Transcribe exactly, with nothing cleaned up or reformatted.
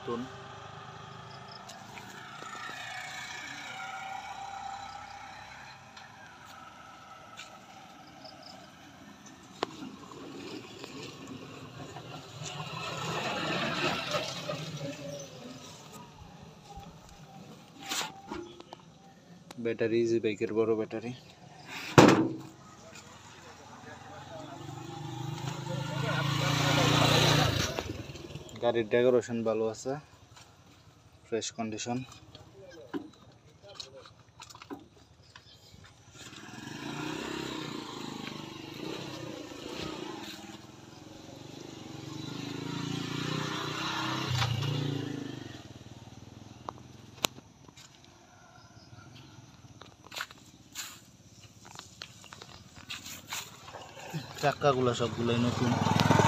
নতুন। Battery easy বাইকের বড় ব্যাটারি। গাড়ির ডেকোরেশন ভালো আছে, ফ্রেশ কন্ডিশন। চাক্কাগুলো সবগুলোই নতুন।